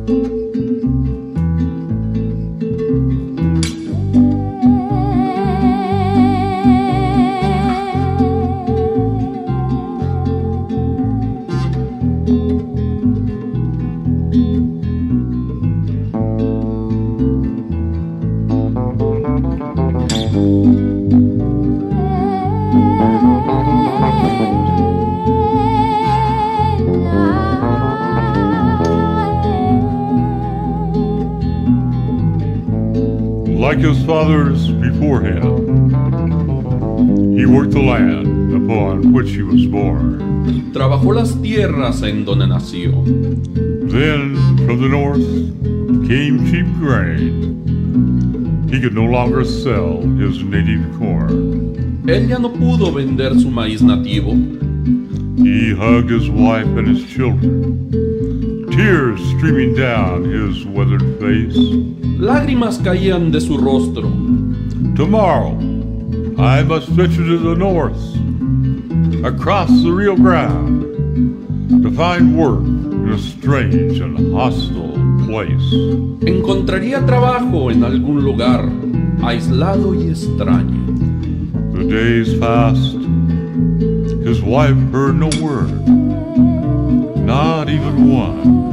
Like his fathers before him, he worked the land upon which he was born. Trabajó las tierras en donde nació. Then from the north came cheap grain. He could no longer sell his native corn. Él ya no pudo vender su maíz nativo. He hugged his wife and his children, tears streaming down his weathered face. Lágrimas caían de su rostro. Tomorrow, I must venture to the north, across the Rio Grande, to find work in a strange and hostile place. Encontraría trabajo en algún lugar, aislado y extraño. The days passed. His wife heard no word, not even one.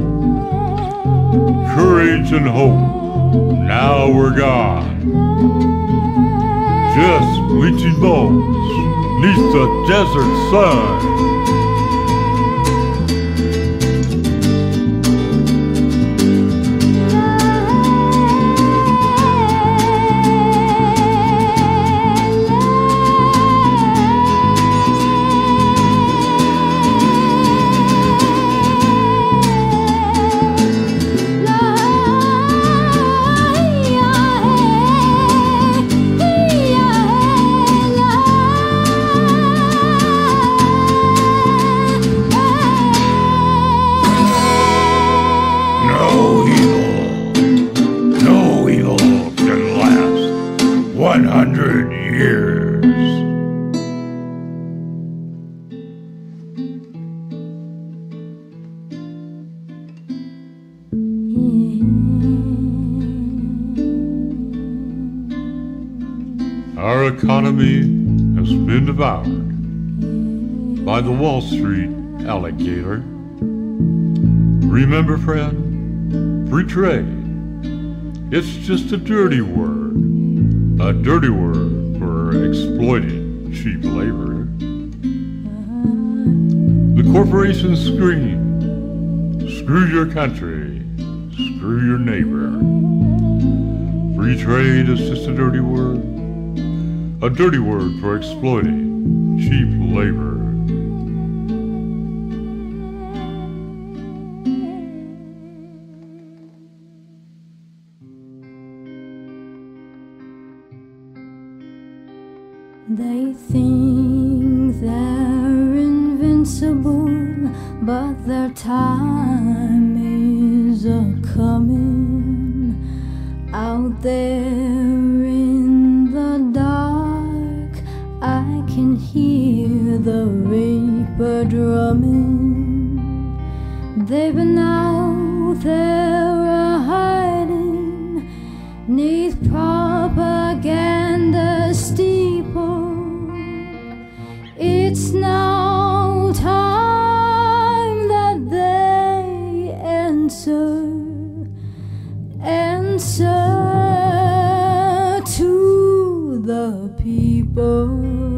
Courage and hope now were gone. Just bleaching bones 'neath the desert sun. No evil can last 100 years. Our economy has been devoured by the Wall Street alligator. Remember, friend, free trade, it's just a dirty word for exploiting cheap labor. The corporations scream, screw your country, screw your neighbor. Free trade is just a dirty word for exploiting cheap labor. They think they're invincible, but their time is a-coming. Out there in the dark, I can hear the reaper drumming. They've been out there hiding 'neath propaganda steeple. It's now time that they answer to the people.